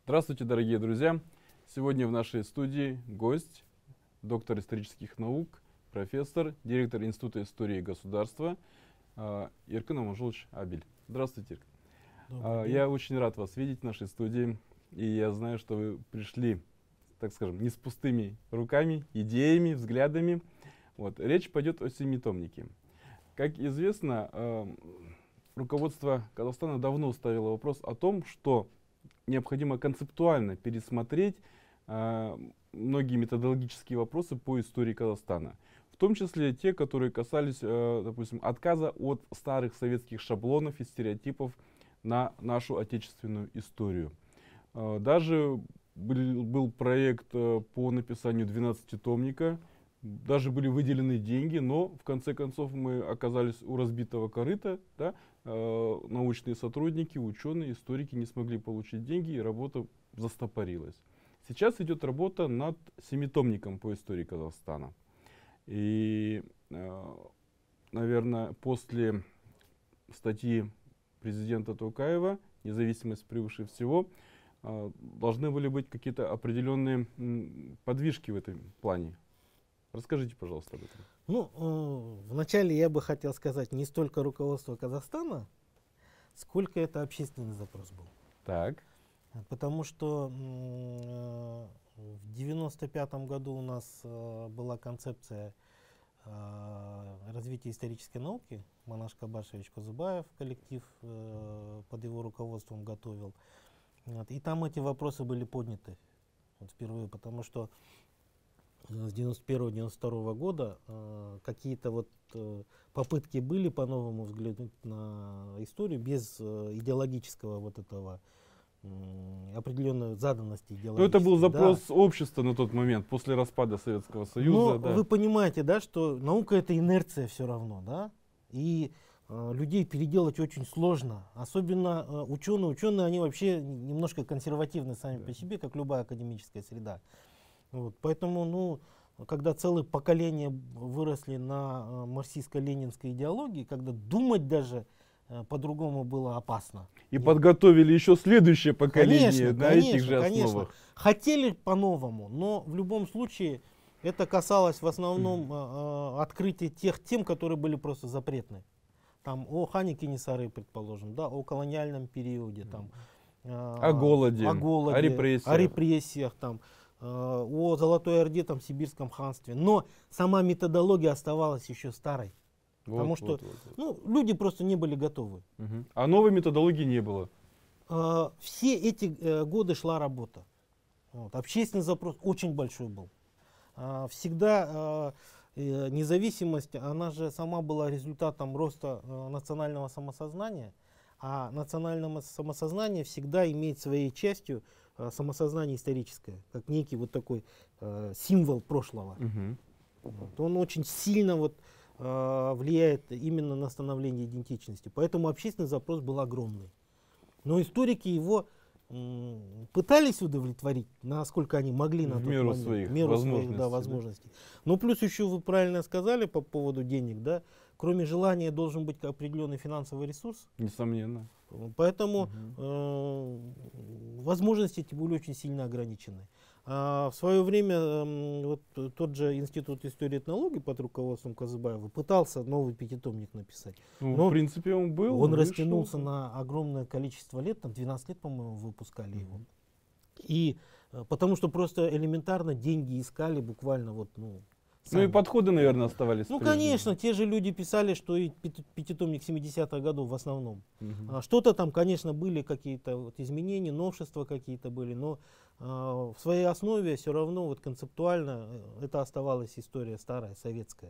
Здравствуйте, дорогие друзья! Сегодня в нашей студии гость, доктор исторических наук, профессор, директор Института истории государства Эркин Аманжолович Абель. Здравствуйте, Эркин. Я очень рад вас видеть в нашей студии, и я знаю, что вы пришли, так скажем, не с пустыми руками, идеями, взглядами. Речь пойдет о семитомнике. Как известно, руководство Казахстана давно ставило вопрос о том, что необходимо концептуально пересмотреть многие методологические вопросы по истории Казахстана. В том числе те, которые касались, допустим, отказа от старых советских шаблонов и стереотипов на нашу отечественную историю. Даже был проект по написанию 12-томника, даже были выделены деньги, но в конце концов мы оказались у разбитого корыта. Да? Научные сотрудники, ученые, историки не смогли получить деньги, и работа застопорилась. Сейчас идет работа над семитомником по истории Казахстана. И, наверное, после статьи президента Токаева «Независимость превыше всего» должны были быть какие-то определенные подвижки в этом плане. Расскажите, пожалуйста, об этом. Вначале я бы хотел сказать, не столько руководство Казахстана, сколько это общественный запрос был. Так. Потому что в 1995 году у нас была концепция развития исторической науки. Манаш Кабашевич Козубаев, коллектив под его руководством готовил. И там эти вопросы были подняты впервые, потому что с 1991-1992 года какие-то попытки были по-новому взглянуть на историю без идеологического этого определенной заданности идеологической. Это был запрос общества на тот момент, после распада Советского Союза. Но вы понимаете, да, что наука — это инерция все равно, да, и людей переделать очень сложно, особенно ученые. Ученые, они вообще немножко консервативны сами по себе, как любая академическая среда. Поэтому, когда целые поколения выросли на марксистско-ленинской идеологии, когда думать даже по-другому было опасно. И подготовили еще следующее поколение на этих же основах. Хотели по-новому, но в любом случае это касалось в основном открытия тех тем, которые были просто запретны. Там о хане Кенесары, предположим, да, о колониальном периоде, там, о голоде, о репрессиях, там, о Золотой Орде, там, Сибирском ханстве. Но сама методология оставалась еще старой. Потому что люди просто не были готовы. А новой методологии не было. Все эти годы шла работа. Общественный запрос очень большой был. Всегда независимость, она же сама была результатом роста национального самосознания. А национальное самосознание всегда имеет своей частью самосознание историческое, как некий такой символ прошлого. Он очень сильно влияет именно на становление идентичности. Поэтому общественный запрос был огромный. Но историки его пытались удовлетворить, насколько они могли на тот момент, своих возможностей. Но плюс еще вы правильно сказали по поводу денег, да, кроме желания должен быть определенный финансовый ресурс. Несомненно. Поэтому возможности эти были очень сильно ограничены. В свое время тот же Институт истории и этнологии под руководством Козубаева пытался новый пятитомник написать. Но в принципе он был. Он растянулся на огромное количество лет, там 12 лет, по-моему, выпускали его. И потому что просто элементарно деньги искали буквально сами. И подходы, наверное, оставались. Конечно, те же люди писали, что и пятитомник 70-х годов в основном. Что-то там, конечно, были какие-то изменения, новшества какие-то были, но в своей основе все равно концептуально это оставалась история старая, советская.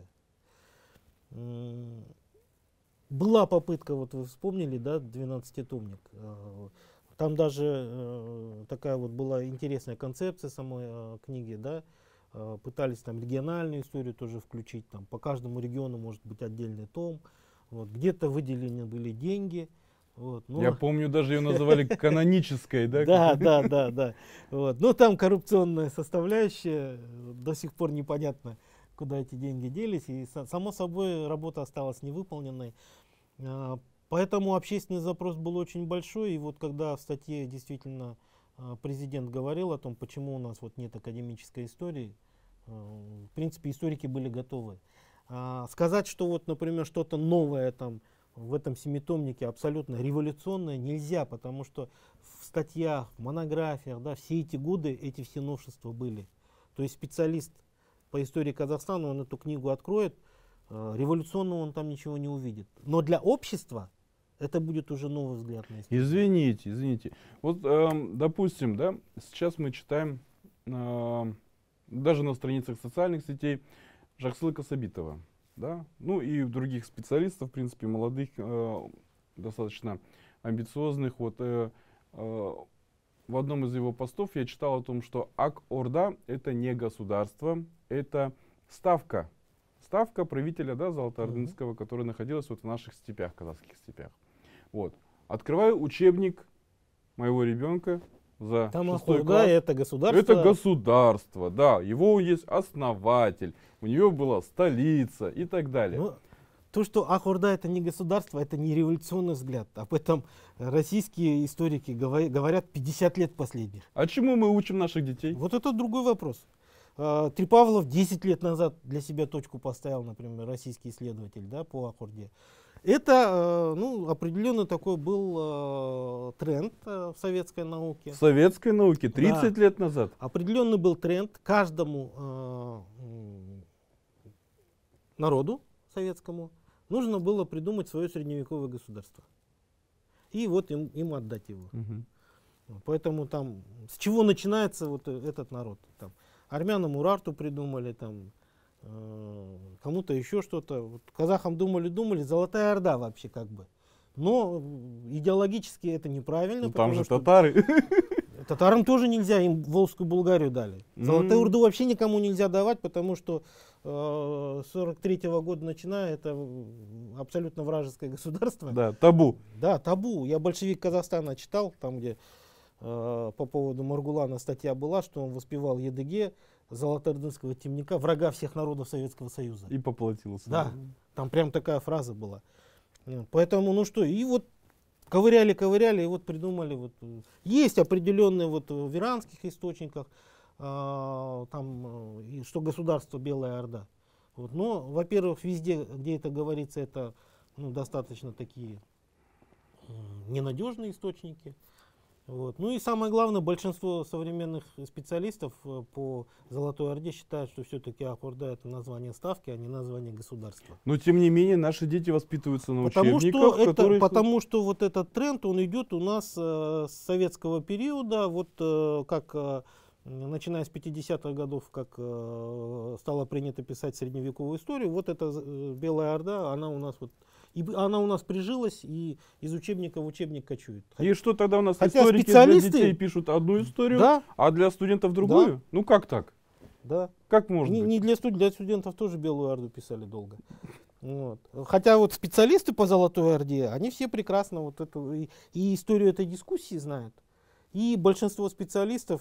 Была попытка, вы вспомнили, да, 12-томник. Там даже такая была интересная концепция самой книги, да. Пытались там региональную историю тоже включить, там по каждому региону может быть отдельный том, где-то выделены были деньги. Я помню, даже ее называли канонической, да? Да. Но там коррупционная составляющая, до сих пор непонятно, куда эти деньги делись, и само собой работа осталась невыполненной. Поэтому общественный запрос был очень большой, и когда в статье действительно президент говорил о том, почему у нас вот нет академической истории. В принципе, историки были готовы. Сказать, что вот, например, что-то новое там в этом семитомнике абсолютно революционное нельзя, потому что в статьях, в монографиях, да, все эти годы эти все новшества были. То есть специалист по истории Казахстана, он эту книгу откроет, революционного он там ничего не увидит. Но для общества это будет уже новый взгляд на историю. Извините. Вот, допустим, да, сейчас мы читаем даже на страницах социальных сетей Жаксылыка Сабитова, да, ну и других специалистов, в принципе, молодых, достаточно амбициозных. Вот в одном из его постов я читал о том, что Ак-Орда это не государство, это ставка правителя, да, Золотоордынского, который находилась вот в наших степях, казахских степях. Вот. Открываю учебник моего ребенка за Там 6 Ак-Орда класс. это государство. Это государство, да. Его есть основатель, у него была столица и так далее. Ну, то, что Ак-Орда это не государство, это не революционный взгляд. Об этом российские историки говорят 50 лет последних. А чему мы учим наших детей? Вот это другой вопрос. Трипавлов 10 лет назад для себя точку поставил, например, российский исследователь, да, по Ак-Орде. Это ну, определенно такой был тренд в советской науке. В советской науке 30 Да. лет назад. Определенный был тренд каждому народу советскому нужно было придумать свое средневековое государство. И вот им отдать его. Поэтому там, с чего начинается вот этот народ? Там, армянам Урарту придумали, там, кому-то еще что-то. Вот, казахам думали, Золотая Орда вообще как бы. Но идеологически это неправильно. Ну, там же что татары. татарам тоже нельзя, им Волжскую Булгарию дали. Золотую Орду вообще никому нельзя давать, потому что с 43-го года начиная это абсолютно вражеское государство. Да, табу. Да, табу. Я «Большевик Казахстана» читал, там где по поводу Маргулана статья была, что он воспевал Едыге, Золотоордынского темника, врага всех народов Советского Союза. И поплатился. Да, там прям такая фраза была. Поэтому, ну что, и вот ковыряли, и вот придумали. Вот. Есть определенные вот в иранских источниках, там, что государство Белая Орда. Вот. Но, во-первых, везде, где это говорится, это ну, достаточно такие ненадежные источники. Вот. Ну и самое главное, большинство современных специалистов по Золотой Орде считают, что все-таки Ак-Орда это название ставки, а не название государства. Но тем не менее наши дети воспитываются на учебниках, потому что вот этот тренд, он идет у нас с советского периода, вот как начиная с 50-х годов, как стало принято писать средневековую историю, вот эта Белая Орда, она у нас вот она у нас прижилась и из учебника в учебник кочует. И что тогда у нас Хотя историки специалисты для детей пишут одну историю, да, а для студентов другую? Да. Ну как так? да. Как можно быть? Не для студентов тоже Белую Орду писали долго. Вот. Хотя вот специалисты по Золотой Орде, они все прекрасно вот эту и историю этой дискуссии знают. И большинство специалистов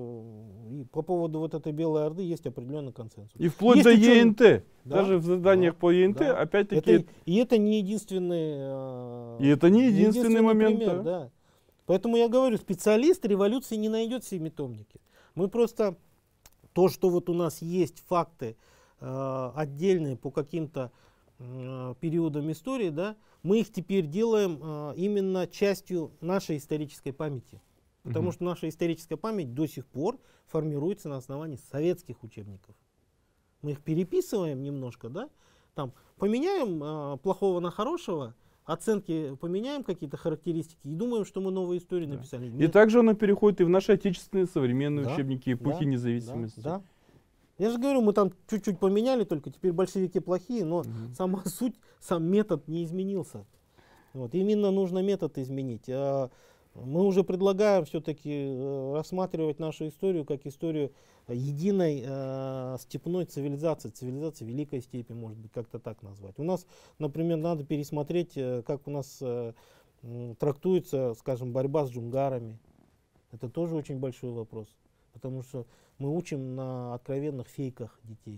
и по поводу вот этой Белой Орды есть определенный консенсус. И вплоть есть до ученые. ЕНТ. Да, Даже в заданиях да, по ЕНТ, да. опять-таки... И это не единственный, И это не единственный момент. пример, да. Поэтому я говорю, специалист революции не найдет в семитомнике. Мы просто то, что вот у нас есть факты отдельные по каким-то периодам истории, да, мы их теперь делаем именно частью нашей исторической памяти. Потому что наша историческая память до сих пор формируется на основании советских учебников. Мы их переписываем немножко, да, там поменяем плохого на хорошего, оценки поменяем, какие-то характеристики, и думаем, что мы новые истории написали. И также она переходит и в наши отечественные современные Да, учебники эпохи да, независимости. Да. Я же говорю, мы там чуть-чуть поменяли, только теперь большевики плохие, но сама суть, сам метод не изменился. Вот. Именно нужно метод изменить. Мы уже предлагаем все-таки рассматривать нашу историю как историю единой степной цивилизации, цивилизации Великой Степи, может быть, как-то так назвать. У нас, например, надо пересмотреть, как у нас трактуется, скажем, борьба с джунгарами. Это тоже очень большой вопрос, потому что мы учим на откровенных фейках детей.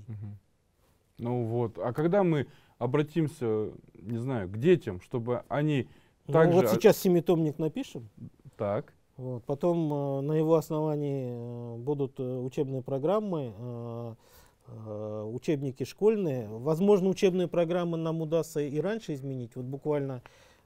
Ну вот, а когда мы обратимся, не знаю, к детям, чтобы они Ну, также... вот сейчас семитомник напишем. Так. Вот. Потом на его основании будут учебные программы, учебники школьные. Возможно, учебные программы нам удастся и раньше изменить. Вот буквально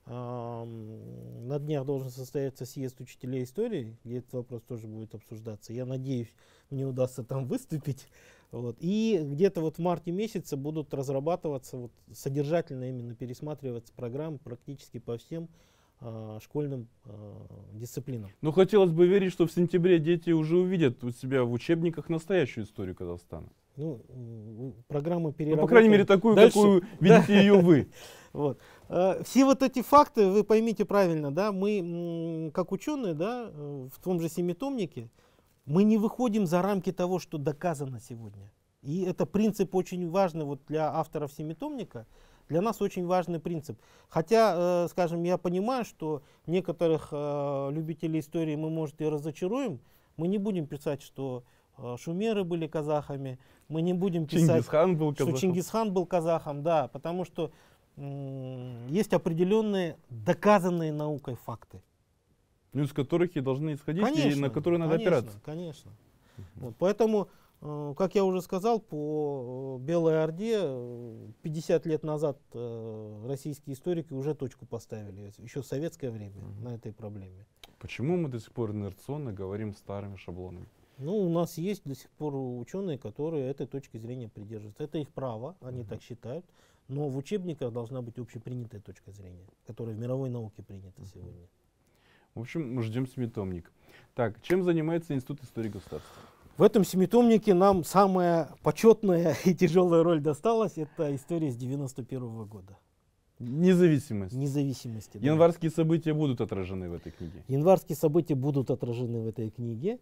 на днях должен состояться съезд учителей истории, где этот вопрос тоже будет обсуждаться. Я надеюсь, мне удастся там выступить. Вот. И где-то вот в марте месяце будут разрабатываться, вот, содержательно именно пересматриваться программы практически по всем школьным дисциплинам. Но хотелось бы верить, что в сентябре дети уже увидят у себя в учебниках настоящую историю Казахстана. Ну, программа Ну, переработки. по крайней мере, такую, Дальше. какую видите ее вы. Вот. Все вот эти факты, вы поймите правильно, да, мы, как ученые, да, в том же семитомнике, мы не выходим за рамки того, что доказано сегодня. И это принцип очень важный вот для авторов семитомника, для нас очень важный принцип. Хотя, скажем, я понимаю, что некоторых любителей истории мы, может, и разочаруем, мы не будем писать, что шумеры были казахами, мы не будем писать, Чингисхан был что казахом. Чингисхан был казахом, да, потому что есть определенные доказанные наукой факты. Ну, из которых и должны исходить, и Конечно, на которые надо конечно, опираться. конечно. Вот, поэтому, как я уже сказал, по Белой Орде 50 лет назад российские историки уже точку поставили, еще в советское время, на этой проблеме. Почему мы до сих пор инерционно говорим старыми шаблонами? Ну, у нас есть до сих пор ученые, которые этой точки зрения придерживаются. Это их право, они так считают. Но в учебниках должна быть общепринятая точка зрения, которая в мировой науке принята сегодня. В общем, мы ждем семитомник. Так, чем занимается Институт истории государства? В этом семитомнике нам самая почетная и тяжелая роль досталась. Это история с 91 года. Независимость. Независимости. Да. Январские события будут отражены в этой книге. Январские события будут отражены в этой книге.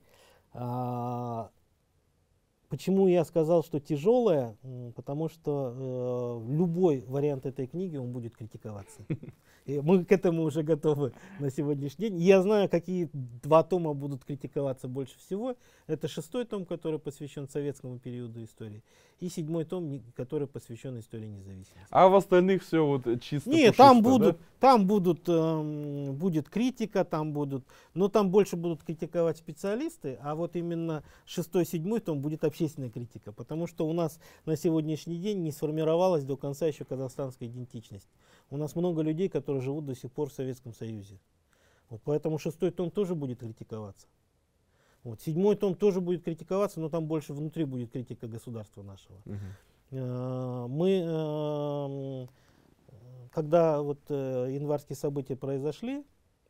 Почему я сказал, что тяжелая? Потому что любой вариант этой книги, он будет критиковаться. И мы к этому уже готовы на сегодняшний день. Я знаю, какие два тома будут критиковаться больше всего. Это 6-й том, который посвящен советскому периоду истории, и 7-й том, который посвящен истории независимости. А в остальных все вот чисто Нет, пушисто, там будет критика, но там больше будут критиковать специалисты, а вот именно 6-й, 7-й том будет общественная критика, потому что у нас на сегодняшний день не сформировалась до конца еще казахстанская идентичность. У нас много людей, которые живут до сих пор в Советском Союзе. Вот поэтому 6-й том тоже будет критиковаться. Вот, 7-й том тоже будет критиковаться, но там больше внутри будет критика государства нашего. Мы, когда вот январские события произошли,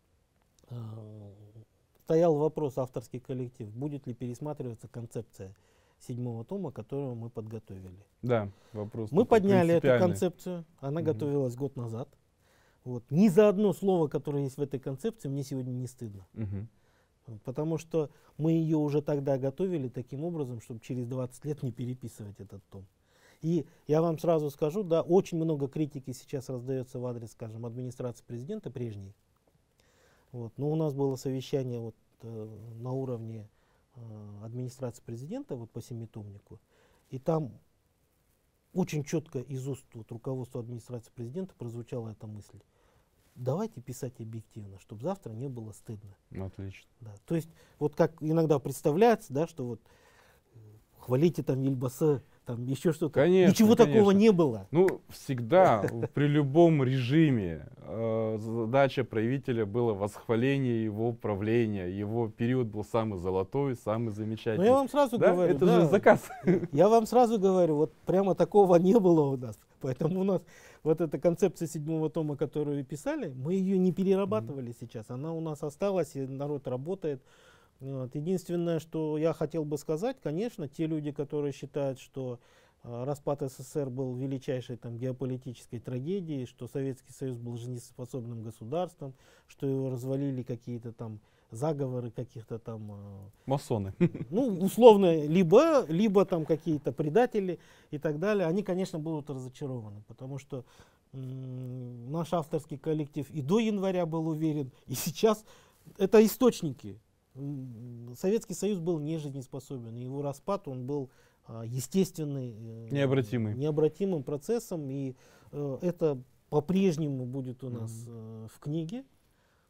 стоял вопрос, авторский коллектив, будет ли пересматриваться концепция 7-го тома, которую мы подготовили. Да, вопрос. Мы подняли эту принципиальный. концепцию, она готовилась год назад. Вот. Ни за одно слово, которое есть в этой концепции, мне сегодня не стыдно. Потому что мы ее уже тогда готовили таким образом, чтобы через 20 лет не переписывать этот том. И я вам сразу скажу, да, очень много критики сейчас раздается в адрес, скажем, администрации президента прежней. Вот. Но у нас было совещание вот, на уровне администрации президента вот, по семитомнику, и там очень четко из уст вот, руководства администрации президента прозвучала эта мысль. Давайте писать объективно, чтобы завтра не было стыдно. Отлично. Да. То есть, вот как иногда представляется, да, что вот хвалите там Ельбасы, там еще что-то. Конечно, Ничего такого не было. Ну, всегда, при любом режиме, задача правителя была восхваление его правления. Его период был самый золотой, самый замечательный. Но я вам сразу Да? говорю, Это да, же заказ. я вам сразу говорю, вот прямо такого не было у нас. Поэтому у нас вот эта концепция 7-го тома, которую писали, мы ее не перерабатывали сейчас. Она у нас осталась, и народ работает. Вот. Единственное, что я хотел бы сказать, конечно, те люди, которые считают, что распад СССР был величайшей там, геополитической трагедией, что Советский Союз был жизнеспособным государством, что его развалили какие-то там заговоры каких-то там... Масоны. Ну, условно, либо там какие-то предатели и так далее, они, конечно, будут разочарованы, потому что наш авторский коллектив и до января был уверен, и сейчас это источники. Советский Союз был не жизнеспособен, и его распад, он был естественный, необратимым процессом, и это по-прежнему будет у нас в книге.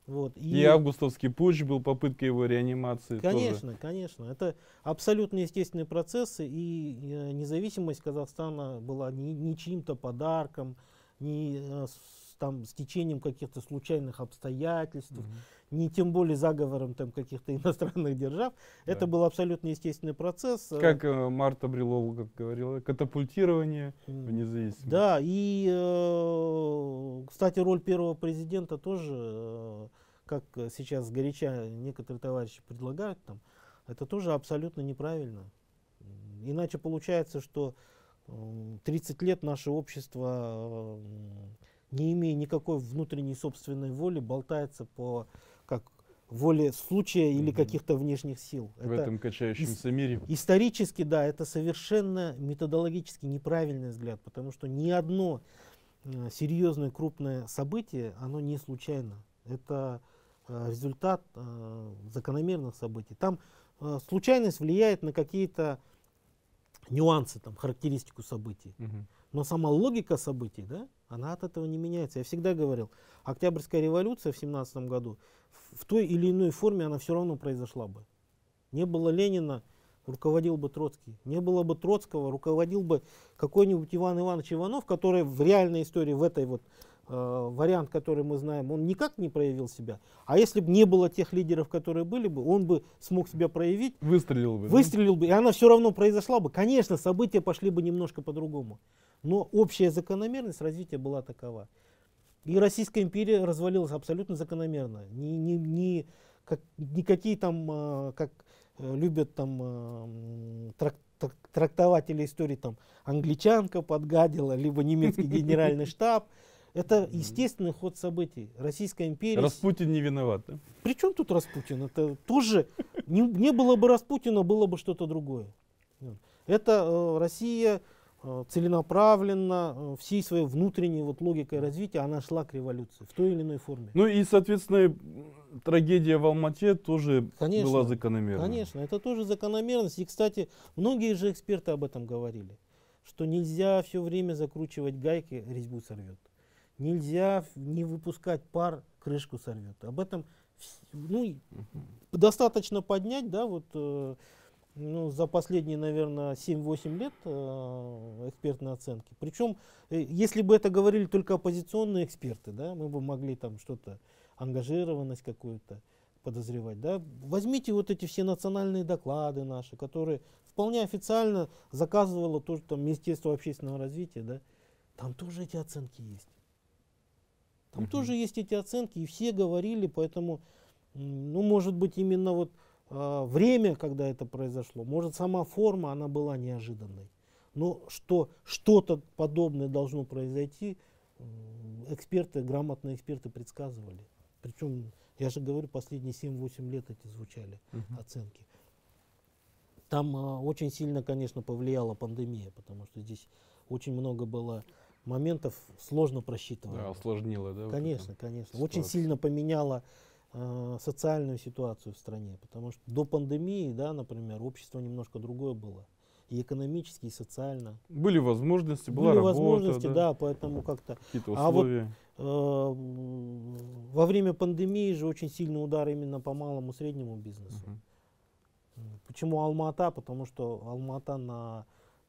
Вот. И августовский путч был попыткой его реанимации. Конечно, тоже. конечно. Это абсолютно естественные процессы, и независимость Казахстана была не чьим-то подарком, не там, с течением каких-то случайных обстоятельств, не тем более заговором там, каких-то иностранных держав. Да. Это был абсолютно естественный процесс. Как Марта Брилова как говорила, катапультирование в независимость. Да, и, кстати, роль первого президента тоже, как сейчас сгоряча некоторые товарищи предлагают, там, это тоже абсолютно неправильно. Иначе получается, что 30 лет наше общество, не имея никакой внутренней собственной воли, болтается по как воле случая или каких-то внешних сил. В этом качающемся мире. Исторически, да, это совершенно методологически неправильный взгляд, потому что ни одно серьезное крупное событие, оно не случайно. Это результат закономерных событий. Там случайность влияет на какие-то нюансы, там, характеристику событий. Но сама логика событий, да, она от этого не меняется. Я всегда говорил, Октябрьская революция в 17 году в той или иной форме она все равно произошла бы. Не было Ленина, руководил бы Троцкий. Не было бы Троцкого, руководил бы какой-нибудь Иван Иванович Иванов, который в реальной истории, в этой вот вариант, который мы знаем, он никак не проявил себя. А если бы не было тех лидеров, которые были бы, он бы смог себя проявить. Выстрелил бы. Выстрелил бы, и она все равно произошла бы. Конечно, события пошли бы немножко по-другому. Но общая закономерность развития была такова. И Российская империя развалилась абсолютно закономерно. Никакие там, как любят там трактователи истории, там англичанка подгадила, либо немецкий генеральный штаб. Это естественный ход событий. Российская империя... Распутин не виноват, да? При чем тут Распутин? Это тоже... Не было бы Распутина, было бы что-то другое. Это Россия целенаправленно, всей своей внутренней вот логикой развития, она шла к революции в той или иной форме. Ну и, соответственно, трагедия в Алмате тоже конечно, была закономерна. Конечно, это тоже закономерность. И, кстати, многие же эксперты об этом говорили, что нельзя все время закручивать гайки, резьбу сорвет. Нельзя не выпускать пар, крышку сорвет. Об этом достаточно поднять, да, вот, за последние, наверное, 7-8 лет экспертной оценки. Причем, если бы это говорили только оппозиционные эксперты, да, мы бы могли там что-то, ангажированность какую-то подозревать. Да. Возьмите вот эти все национальные доклады наши, которые вполне официально заказывало тоже там Министерство общественного развития, да, там тоже эти оценки есть. Там тоже есть эти оценки, и все говорили, поэтому, может быть, именно вот время, когда это произошло, может, сама форма, она была неожиданной. Но что что-то подобное должно произойти, грамотные эксперты предсказывали. Причем, я же говорю, последние 7-8 лет эти звучали оценки. Там очень сильно, конечно, повлияла пандемия, потому что здесь очень много было моментов сложно просчитывать. Да, осложнило, да? Конечно, конечно. Очень сильно поменяло социальную ситуацию в стране, потому что до пандемии, да, например, общество немножко другое было. И экономически, и социально. Были возможности, была Были работа. Возможности, да, поэтому как-то... Какие-то условия. А вот во время пандемии же очень сильный удар именно по малому и среднему бизнесу. Почему Алма-Ата? Потому что Алма-Ата на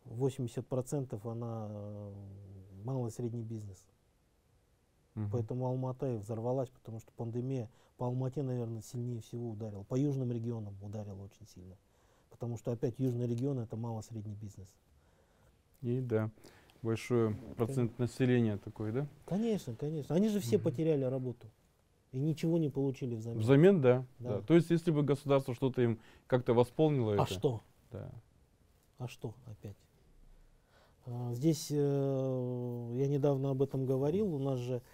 80% она малый и средний бизнес. Поэтому Алма-Ата и взорвалась, потому что пандемия по Алма-Ате, наверное, сильнее всего ударила. По южным регионам ударила очень сильно. Потому что опять южный регион это малый-средний бизнес. И да, большой процент населения такой, да? Конечно, конечно. Они же все потеряли работу. И ничего не получили взамен. Взамен, да. То есть, если бы государство что-то им как-то восполнило это. А что? Да. А что опять? Здесь, я недавно об этом говорил, у нас же,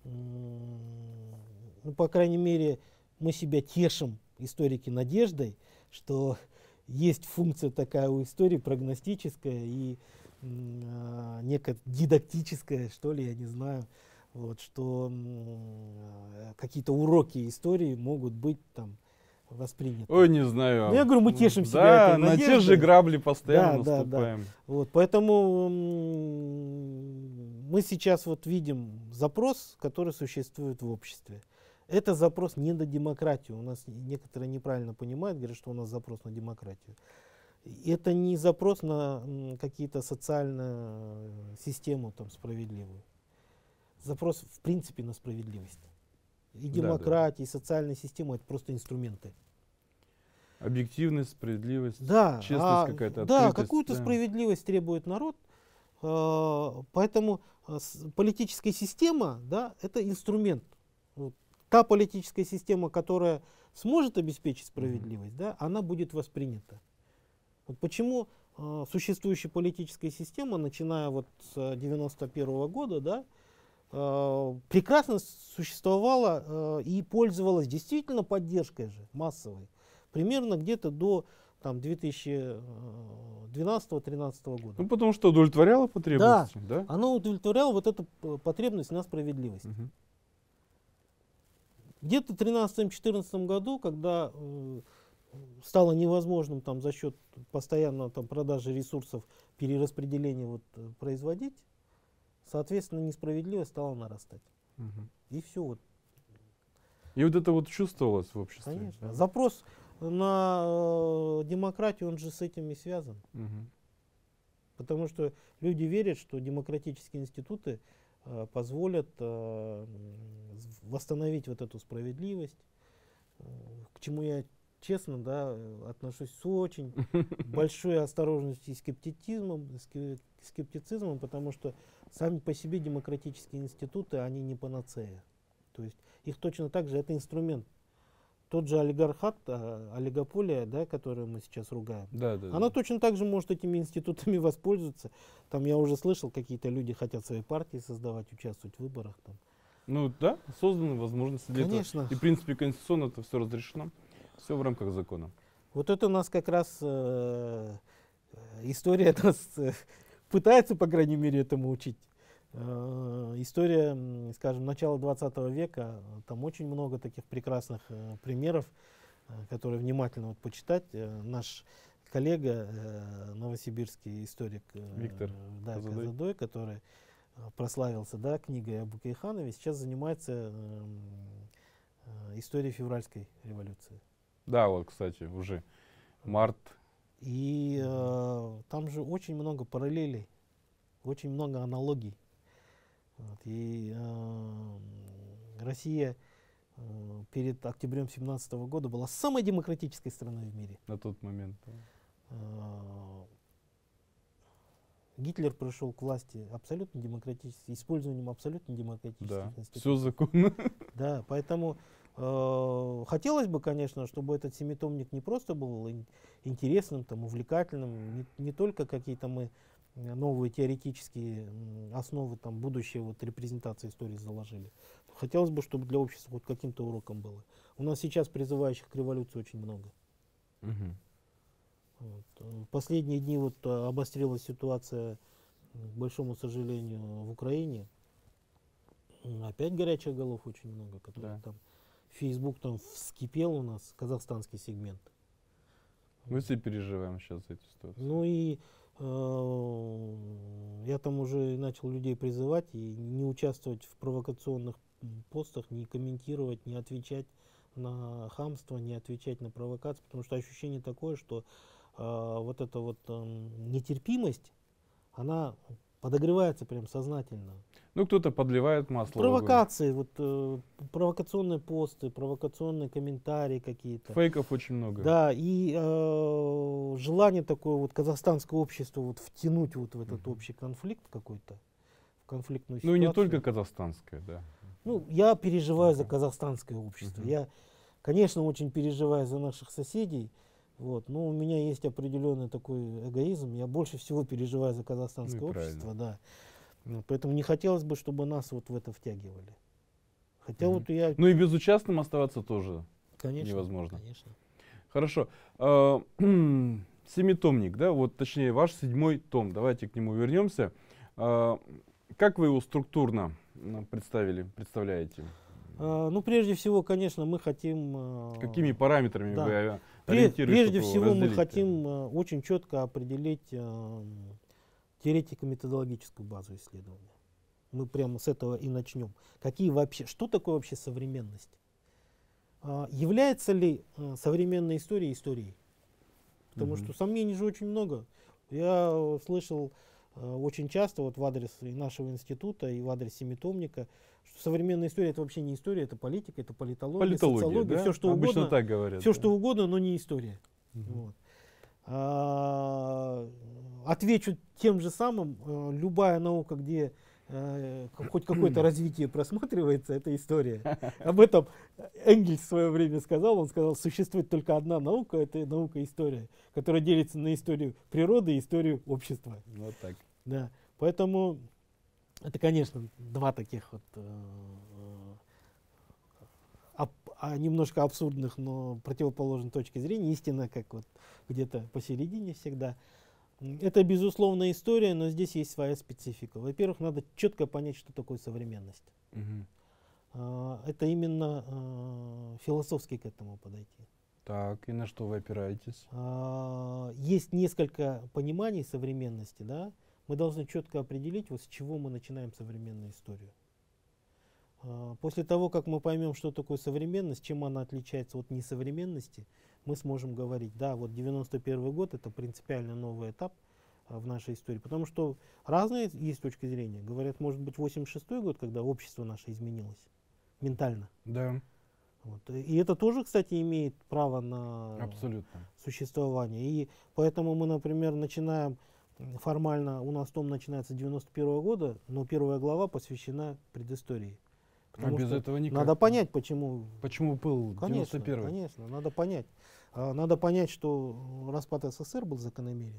по крайней мере, мы себя тешим, историки, надеждой, что есть функция такая у истории, прогностическая и некая дидактическая, что ли, я не знаю, вот, что какие-то уроки истории могут быть там восприняты. Ой, не знаю. Ну, я говорю, мы тешим себя этой надеждой. На те же грабли постоянно наступаем. Да. Вот, поэтому мы сейчас вот видим запрос, который существует в обществе. Это запрос не на демократию. У нас некоторые неправильно понимают, говорят, что у нас запрос на демократию. Это не запрос на какие-то социальную систему там, справедливую. Запрос в принципе на справедливость. И демократия, и социальная система — это просто инструменты. Объективность, справедливость, Да, честность какая-то, да, открытость. какую-то справедливость требует народ. Поэтому политическая система, да, это инструмент. Вот. Та политическая система, которая сможет обеспечить справедливость, да, она будет воспринята. Вот почему существующая политическая система, начиная вот с 91 года, да, прекрасно существовала и пользовалась действительно поддержкой же массовой. Примерно где-то до 2012-2013 года. Ну, потому что удовлетворяло потребности, да? Оно удовлетворяло вот эту потребность на справедливость. Где-то в 2013-2014 году, когда стало невозможным там, за счет постоянного там, продажи ресурсов, перераспределения вот, производить, соответственно, несправедливость стала нарастать. И все. Вот. И вот это вот чувствовалось в обществе. Конечно. Да? Запрос на демократию, он же с этим и связан. Потому что люди верят, что демократические институты позволят восстановить вот эту справедливость, к чему я честно, да, отношусь с очень большой осторожностью и скептицизмом, потому что сами по себе демократические институты, они не панацея. То есть их точно так же, это инструмент. Тот же олигархат, олигополия, да, которую мы сейчас ругаем, она точно так же может этими институтами воспользоваться. Там я уже слышал, какие-то люди хотят свои партии создавать, участвовать в выборах. Там. Ну да, созданы возможности для Конечно. этого. И в принципе конституционно это все разрешено. Все в рамках закона. Вот это у нас как раз история нас пытается, по крайней мере, этому учить. История, скажем, начала 20 века, там очень много таких прекрасных примеров, которые внимательно вот почитать. Наш коллега, новосибирский историк Виктор Казадой, который прославился, да, книгой о Букейханове, сейчас занимается историей февральской революции. Да, вот, кстати, уже март. И там же очень много параллелей, очень много аналогий. Вот, и Россия перед октябрем 17 года была самой демократической страной в мире. На тот момент. Гитлер пришел к власти абсолютно демократически, использованием абсолютно демократических институтов. Все законно. Да, поэтому хотелось бы, конечно, чтобы этот семитомник не просто был интересным, там, увлекательным, не только какие-то мы новые теоретические основы там, будущей вот, репрезентации истории заложили. Хотелось бы, чтобы для общества вот каким-то уроком было. У нас сейчас призывающих к революции очень много. Вот. В последние дни вот обострилась ситуация, к большому сожалению, в Украине. Опять горячих голов очень много, которые там Facebook там вскипел у нас, казахстанский сегмент. Мы все переживаем сейчас за эту ситуацию. Ну и я там уже начал людей призывать и не участвовать в провокационных постах, не комментировать, не отвечать на хамство, не отвечать на провокации, потому что ощущение такое, что вот эта вот нетерпимость, она подогревается прям сознательно. Ну, кто-то подливает масло. Провокации, вот, провокационные посты, провокационные комментарии какие-то. Фейков очень много. Да, и желание такое вот казахстанское общество вот втянуть вот в этот общий конфликт какой-то, в конфликтную ситуацию. Ну и не только казахстанское, да. Ну, я переживаю за казахстанское общество. Я, конечно, очень переживаю за наших соседей. Вот, но у меня есть определенный такой эгоизм. Я больше всего переживаю за казахстанское общество, да. Поэтому не хотелось бы, чтобы нас вот в это втягивали. Хотя вот я... Ну и безучастным оставаться тоже невозможно. Конечно. Хорошо. Семитомник, да, вот точнее ваш 7-й том. Давайте к нему вернемся. Как вы его структурно представляете? Ну, прежде всего, конечно, мы хотим... Какими параметрами вы ориентируетесь? Прежде всего, мы хотим очень четко определить теоретико-методологическую базу исследования. Мы прямо с этого и начнем. Какие вообще, что такое вообще современность? Является ли современная история историей? Потому Мгм. что сомнений же очень много. Я слышал очень часто вот в адрес и нашего института, и в адрес семитомника, что современная история это вообще не история, это политика, это политология, Политология, социология, все да? что Обычно угодно, так говорят. все да. что угодно, но не история. Мгм. Вот. Отвечу тем же самым, любая наука, где хоть какое-то развитие просматривается, это история. Об этом Энгельс в свое время сказал. Он сказал, существует только одна наука, это наука история, которая делится на историю природы и историю общества. Вот так. Да. Поэтому это, конечно, два таких вот немножко абсурдных, но противоположных точки зрения. Истина как вот где-то посередине всегда. Это, безусловно, история, но здесь есть своя специфика. Во-первых, надо четко понять, что такое современность. Мгм. Это именно философски к этому подойти. Так, и на что вы опираетесь? Есть несколько пониманий современности, да? Мы должны четко определить, вот с чего мы начинаем современную историю. После того, как мы поймем, что такое современность, чем она отличается от несовременности, мы сможем говорить, да, вот 91 год это принципиально новый этап в нашей истории. Потому что разные есть точки зрения. Говорят, может быть 86 год, когда общество наше изменилось ментально. Да, Вот. И это тоже, кстати, имеет право на абсолютно. существование. И поэтому мы, например, начинаем формально, у нас том начинается с 91 года, но первая глава посвящена предыстории. Потому без что этого никак. надо понять, почему. Почему был Конечно, 91-й? конечно, надо понять. Надо понять, что распад СССР был закономерен.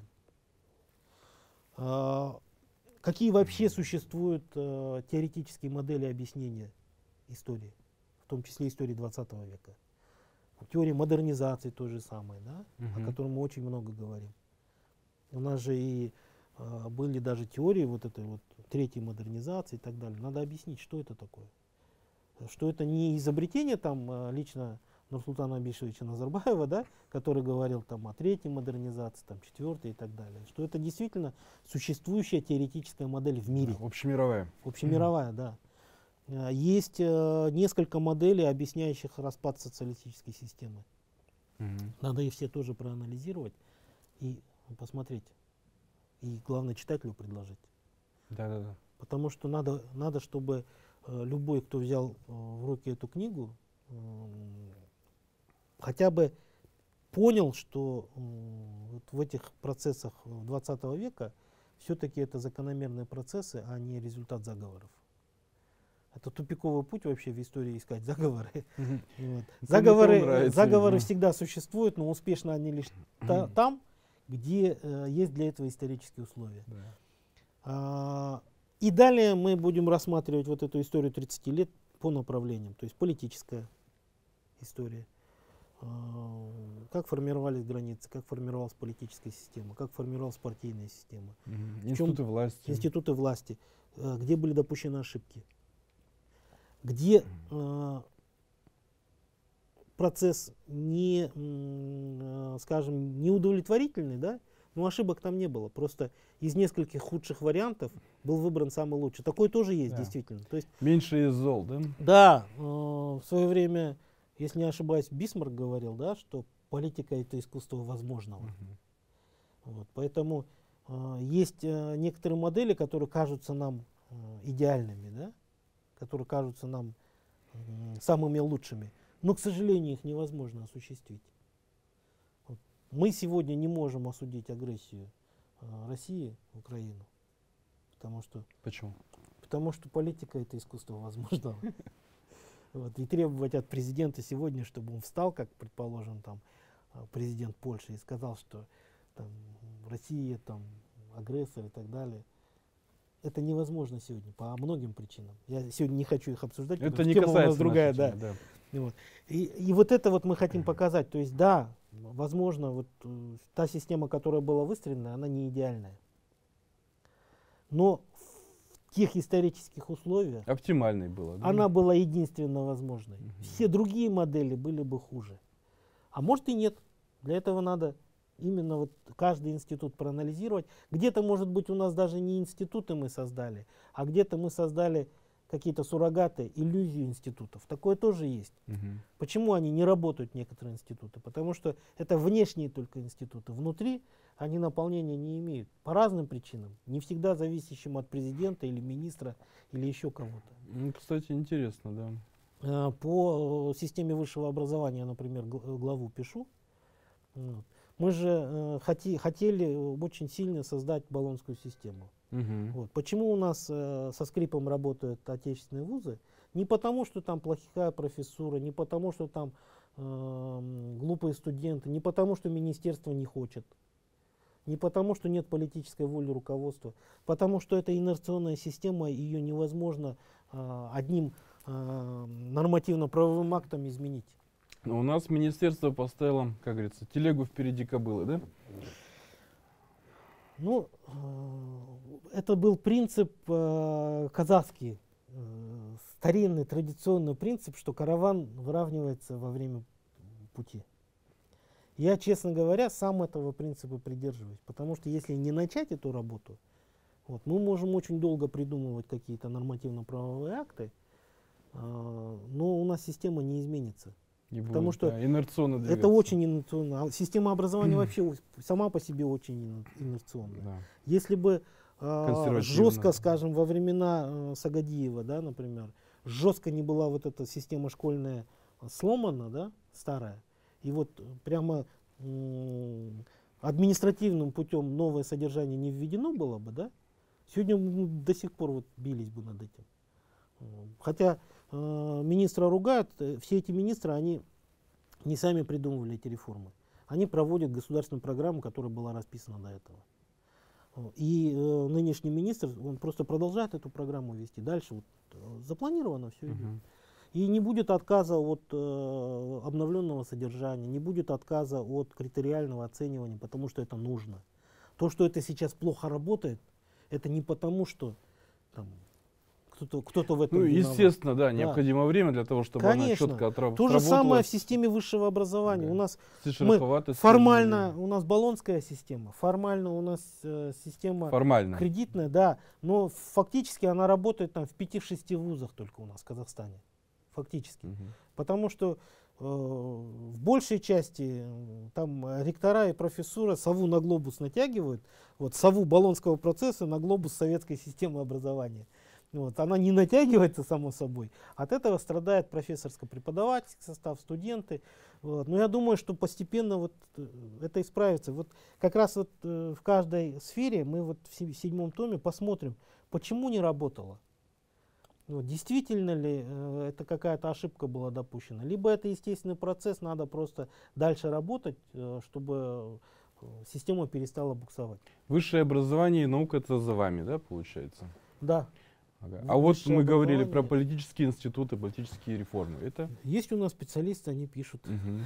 Какие вообще существуют теоретические модели объяснения истории, в том числе истории 20 века. Теория модернизации той же самой, да, о Мгм. которой мы очень много говорим. У нас же и были даже теории вот этой вот третьей модернизации и так далее. Надо объяснить, что это такое. Что это не изобретение там лично Нурсултана Абишевича Назарбаева, да, который говорил там о третьей модернизации, там четвертой и так далее. Что это действительно существующая теоретическая модель в мире. Да, общемировая. Общемировая, да. Есть несколько моделей, объясняющих распад социалистической системы. Мгм. Надо их все тоже проанализировать и посмотреть. И главное читателю предложить. Да. Потому что надо чтобы любой, кто взял в руки эту книгу, хотя бы понял, что вот в этих процессах 20 века все-таки это закономерные процессы, а не результат заговоров. Это тупиковый путь вообще в истории искать заговоры. Мгм. Вот. Кому-то он нравится, Заговоры видимо. всегда существуют, но успешно они лишь там, где есть для этого исторические условия. Да. И далее мы будем рассматривать вот эту историю 30 лет по направлениям. То есть политическая история. Как формировались границы, как формировалась политическая система, как формировалась партийная система. Мгм. В чем Институты власти. институты власти, где были допущены ошибки, где процесс не, скажем, неудовлетворительный, да, но ошибок там не было. Просто из нескольких худших вариантов был выбран самый лучший. Такой тоже есть, Да. действительно. То есть, Меньше из зол, да? да, в свое время, если не ошибаюсь, Бисмарк говорил, да, что политика это искусство возможного. Мгм. Вот, поэтому есть некоторые модели, которые кажутся нам идеальными, да, которые кажутся нам самыми лучшими, но, к сожалению, их невозможно осуществить. Вот. Мы сегодня не можем осудить агрессию России в Украину, Почему? потому что политика это искусство возможного. Вот, и требовать от президента сегодня, чтобы он встал, как, предположим, там, президент Польши, и сказал, что там, Россия там, агрессор и так далее, это невозможно сегодня по многим причинам. Я сегодня не хочу их обсуждать, Это потому не что тема у нас касается другая. нашей Да. темы, да. Вот. И вот это вот мы хотим показать. То есть, да, возможно, вот та система, которая была выстроена, она не идеальная. Но в тех исторических условиях Оптимальной было. Да? она была единственно возможной. Мгм. Все другие модели были бы хуже. А может и нет. Для этого надо именно вот каждый институт проанализировать. Где-то, может быть, у нас даже не институты мы создали, а где-то мы создали какие-то суррогаты, иллюзию институтов. Такое тоже есть. Почему они не работают, некоторые институты? Потому что это внешние только институты. Внутри они наполнения не имеют. По разным причинам. Не всегда зависящим от президента или министра или еще кого-то. Ну, кстати, интересно, да. По системе высшего образования, например, главу пишу. Вот. Мы же хотели очень сильно создать болонскую систему. Вот. Почему у нас со скрипом работают отечественные вузы? Не потому, что там плохая профессура, не потому, что там глупые студенты, не потому, что министерство не хочет, не потому, что нет политической воли руководства, потому что это инерционная система, ее невозможно одним нормативно-правовым актом изменить. Но у нас министерство поставило, как говорится, телегу впереди кобылы, да? Ну, это был принцип казахский, старинный традиционный принцип, что караван выравнивается во время пути. Я, честно говоря, сам этого принципа придерживаюсь, потому что если не начать эту работу, вот, мы можем очень долго придумывать какие-то нормативно-правовые акты, но у нас система не изменится. И Потому будет, что да, инерционно двигаться. это очень инерционно. А система образования вообще сама по себе очень инерционная. Да. Если бы Консервативно. жестко, скажем, во времена Сагадиева, да, например, жестко не была вот эта система школьная сломана, да, старая, и вот прямо административным путем новое содержание не введено было бы, да, сегодня мы до сих пор вот бились бы над этим. Хотя министра ругают, все эти министры, они не сами придумывали эти реформы. Они проводят государственную программу, которая была расписана до этого. И нынешний министр, он просто продолжает эту программу вести. Дальше вот, запланировано все идет. И не будет отказа от обновленного содержания, не будет отказа от критериального оценивания, потому что это нужно. То, что это сейчас плохо работает, это не потому, что там, кто-то в этом виноват. Естественно, да, необходимо время для того, чтобы она четко отработала. То же самое в системе высшего образования. Да. У нас Шероховатость, формально у нас болонская система, формально у нас система кредитная, да, но фактически она работает там в 5-6 вузах только у нас в Казахстане. Фактически. Потому что в большей части там ректора и профессура сову на глобус натягивают, вот сову болонского процесса на глобус советской системы образования. Вот, она не натягивается, само собой. От этого страдает профессорско-преподавательский состав, студенты. Вот. Но я думаю, что постепенно вот это исправится. Вот как раз вот в каждой сфере мы вот в 7-м томе посмотрим, почему не работало. Вот, действительно ли это какая-то ошибка была допущена. Либо это естественный процесс, надо просто дальше работать, чтобы система перестала буксовать. Высшее образование и наука — это за вами, да, получается? Да. Ага. А вот мы говорили про политические институты, политические реформы. Это? Есть у нас специалисты, они пишут.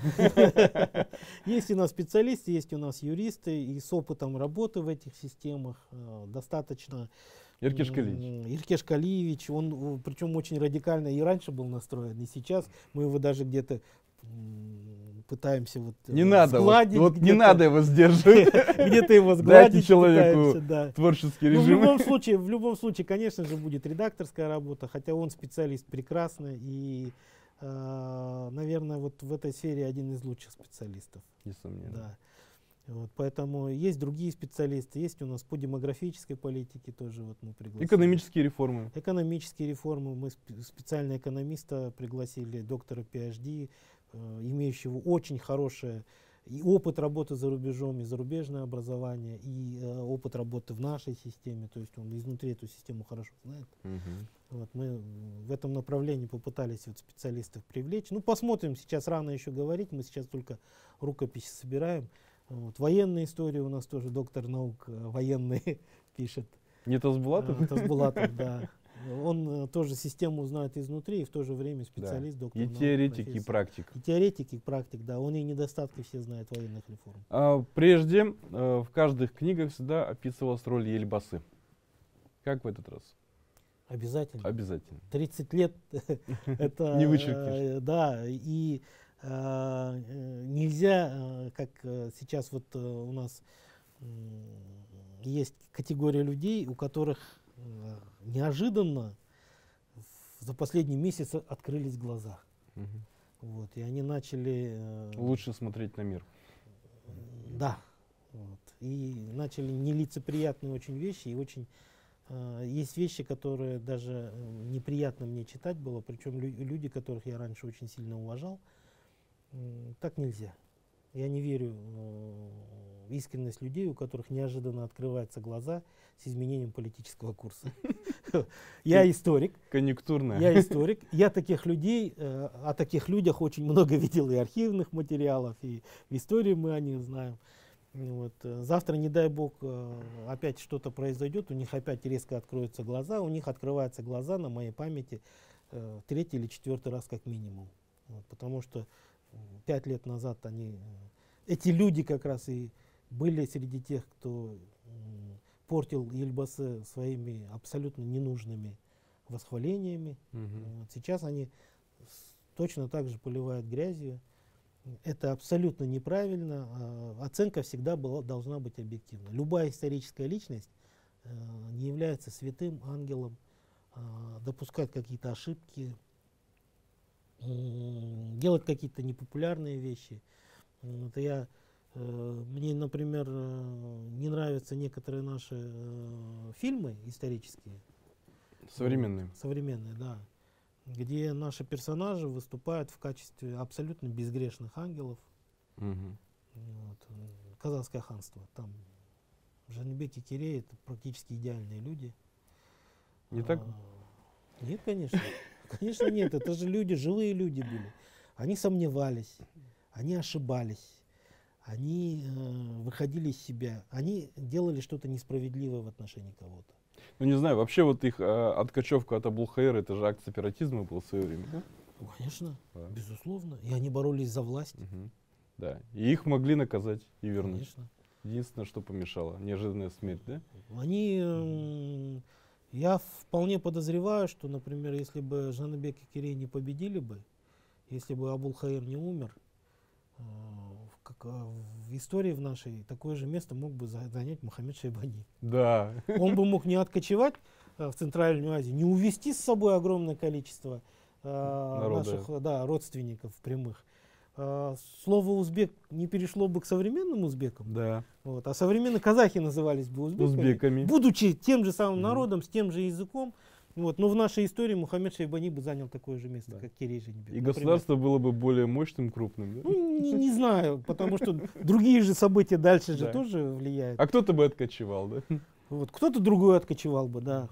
Есть у нас специалисты, есть у нас юристы, и с опытом работы в этих системах достаточно. Иркеш Калиевич. Иркеш Калиевич, он причем очень радикально и раньше был настроен, и сейчас мы его даже где-то пытаемся вот не надо, сгладить. Вот не надо его сдерживать. Где-то его сгладить. Дайте человеку творческий режим. В любом случае, конечно же, будет редакторская работа, хотя он специалист прекрасный и, наверное, вот в этой сфере один из лучших специалистов. Несомненно. Да. Вот, поэтому есть другие специалисты, есть у нас по демографической политике тоже вот мы пригласили. Экономические реформы. Экономические реформы. Мы специально экономиста пригласили, доктора PhD, имеющего очень хороший и опыт работы за рубежом, и зарубежное образование, и опыт работы в нашей системе. То есть он изнутри эту систему хорошо знает. Вот, мы в этом направлении попытались вот специалистов привлечь. Ну, посмотрим, сейчас рано еще говорить, мы сейчас только рукописи собираем. Вот. Военные истории у нас тоже доктор наук военный пишет. Не Тасбулатов? Тасбулатов, да. Он тоже систему знает изнутри и в то же время специалист, да. доктор и наук. Теоретик, и практик. И теоретик, и практик, да. Он и недостатки все знает военных реформ. Прежде в каждых книгах всегда описывалась роль Ельбасы. Как в этот раз? Обязательно. Обязательно. 30 лет это... Не вычеркнешь. Да, и нельзя, как сейчас вот у нас есть категория людей, у которых неожиданно за последний месяц открылись глаза. Мгм. Вот, и они начали... Лучше смотреть на мир. Да. Вот, и начали нелицеприятные очень вещи, и очень... есть вещи, которые даже неприятно мне читать было, причем люди, которых я раньше очень сильно уважал. Так нельзя. Я не верю в искренность людей, у которых неожиданно открываются глаза с изменением политического курса. Я историк. Конъюнктурная. Я историк. Я таких людей, о таких людях очень много видел и архивных материалов, и в истории мы о них знаем. Вот. Завтра, не дай бог, опять что-то произойдет, у них опять резко откроются глаза, у них открываются глаза на моей памяти третий или четвертый раз как минимум. Вот. Потому что 5 лет назад эти люди как раз и были среди тех, кто портил Ельбасы своими абсолютно ненужными восхвалениями. Мгм. Вот. Сейчас они точно так же поливают грязью. Это абсолютно неправильно. Оценка всегда должна быть объективна. Любая историческая личность не является святым ангелом, допускать какие-то ошибки, делать какие-то непопулярные вещи. Это мне, например, не нравятся некоторые наши фильмы исторические. Современные. Современные, да. Где наши персонажи выступают в качестве абсолютно безгрешных ангелов. Мгм. Вот. Казанское ханство. Там Жанибек и Керей — это практически идеальные люди. Не так? Нет, конечно. Конечно, нет. Это же люди, живые люди были. Они сомневались, они ошибались, они выходили из себя, они делали что-то несправедливое в отношении кого-то. Ну не знаю, вообще вот их откачевка от Абулхаира, это же акт сепаратизма был в свое время, да? Ну, конечно, Да. безусловно. И они боролись за власть. Мгм. Да. И их могли наказать и вернуть. Конечно. Единственное, что помешало, неожиданная смерть, да? Я вполне подозреваю, что, например, если бы Жаныбек и Керей не победили бы, если бы Абулхаир не умер, в истории в нашей такое же место мог бы занять Мухаммед Шайбани. Да. Он бы мог не откочевать в Центральную Азию, не увезти с собой огромное количество наших родственников прямых. Слово узбек не перешло бы к современным узбекам, Да. вот, а современные казахи назывались бы узбеками, будучи тем же самым народом, с тем же языком. Вот, но в нашей истории Мухаммед Шайбани бы занял такое же место, как Керей Жанибек. И государство было бы более мощным, крупным. Да? Ну, не знаю, потому что другие же события дальше же Да. тоже влияют. А кто-то бы откочевал, да? Вот, кто-то другой откочевал бы, да.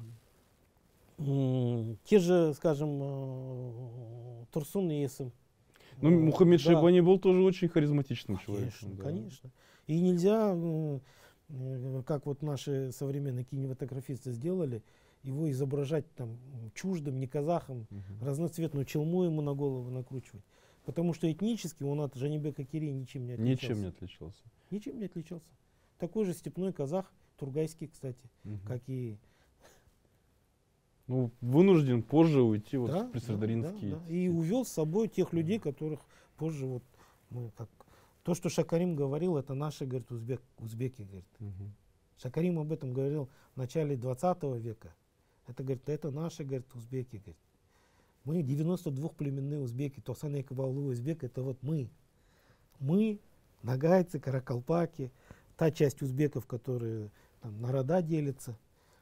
Те же, скажем, Турсун и Есым. Ну, Мухаммед Да. Шайбани был тоже очень харизматичным Конечно, человеком. Да. конечно. И нельзя, как вот наши современные кинематографисты сделали, его изображать там чуждым, не казахом, Мгм. разноцветную челму ему на голову накручивать. Потому что этнически он от Жанибека Керей ничем не отличался. Ничем не отличался. Ничем не отличался. Такой же степной казах, тургайский, кстати, Мгм. как и... Ну, вынужден позже уйти вот Да, в присардаринские. да. И увел с собой тех людей, которых позже вот мы как... То, что Шакарим говорил, это наши, говорит, узбеки, говорит. Мгм. Шакарим об этом говорил в начале 20 века. Это, говорит, это наши, говорит, узбеки, говорит. Мы 92 племенные узбеки, Тосан Якубаулы узбек, это вот мы. Мы, нагайцы, каракалпаки, та часть узбеков, которые там на рода делятся.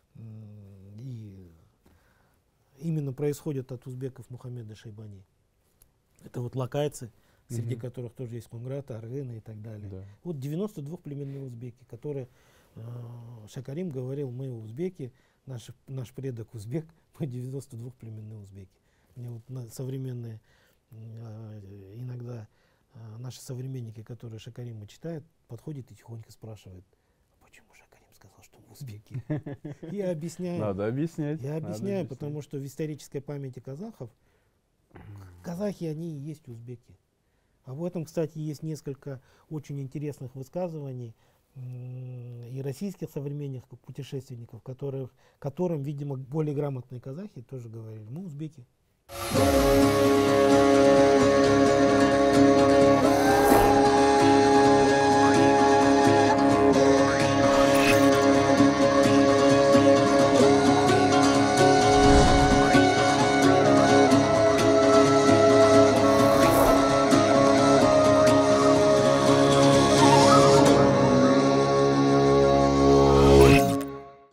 И именно происходят от узбеков Мухаммеда Шайбани. Это вот лакайцы, среди Мгм. которых тоже есть Кунграты, Аргены и так далее. Да. Вот 92 племенные узбеки, которые Шакарим говорил, мы узбеки, наш предок узбек, мы 92 племенные узбеки. Мне вот современные, иногда наши современники, которые Шакарима читают, подходят и тихонько спрашивают, а почему Шакарим сказал, что мы узбеки? Я объясняю. Надо объяснять. Я надо объясняю, объяснять. потому что в исторической памяти казахов казахи, они и есть узбеки. Об этом, кстати, есть несколько очень интересных высказываний и российских современников, путешественников, которым, видимо, более грамотные казахи тоже говорили, мы узбеки.